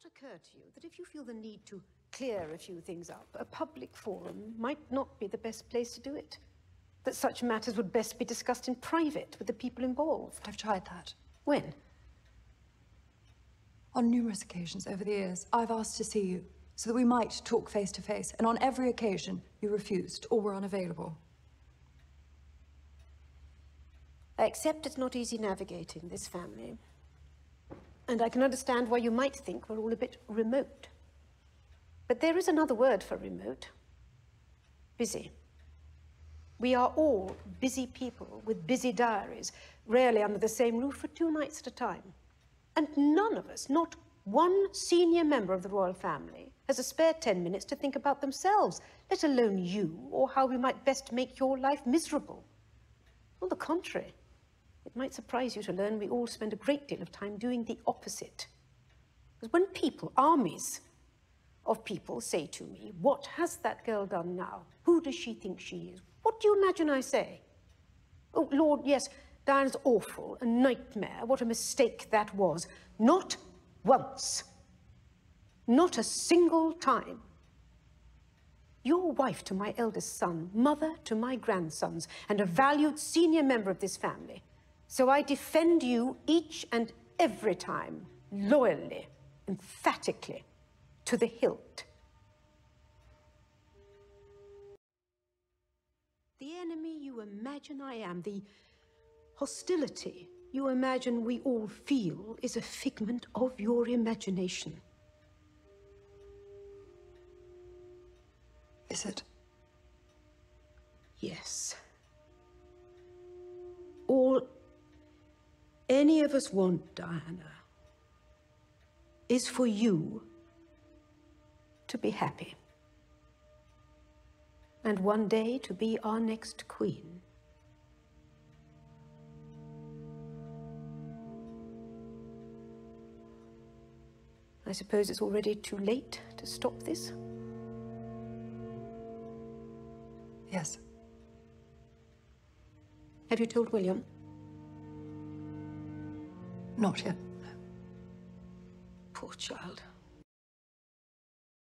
not occur to you that if you feel the need to clear a few things up, a public forum might not be the best place to do it? That such matters would best be discussed in private with the people involved? I've tried that. When? On numerous occasions over the years, I've asked to see you so that we might talk face to face, and on every occasion, you refused or were unavailable. I accept it's not easy navigating this family. And I can understand why you might think we're all a bit remote. But there is another word for remote. Busy. We are all busy people with busy diaries, rarely under the same roof for 2 nights at a time. And none of us, not one senior member of the royal family, has a spare 10 minutes to think about themselves, let alone you, or how we might best make your life miserable. On the contrary, it might surprise you to learn we all spend a great deal of time doing the opposite. Because when people, armies of people, say to me, "What has that girl done now? Who does she think she is?" What do you imagine I say? "Oh, Lord, yes, Diana's awful, a nightmare. What a mistake that was." Not once. Not a single time. You're wife to my eldest son, mother to my grandsons, and a valued senior member of this family. So I defend you each and every time, loyally, emphatically, to the hilt. The enemy you imagine I am, the hostility you imagine we all feel, is a figment of your imagination. Is it? Yes. All any of us want, Diana, is for you to be happy. And one day to be our next queen. I suppose it's already too late to stop this? Yes. Have you told William? Not yet. Poor child.